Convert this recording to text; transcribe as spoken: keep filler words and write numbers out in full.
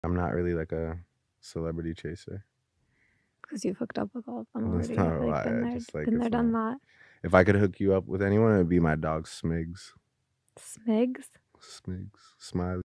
I'm not really like a celebrity chaser. Because you've hooked up with all of them That's already. not I feel like why. been I there, just like been there, it's done not. that. If I could hook you up with anyone, it would be my dog Smigs. Smigs? Smigs. Smiley.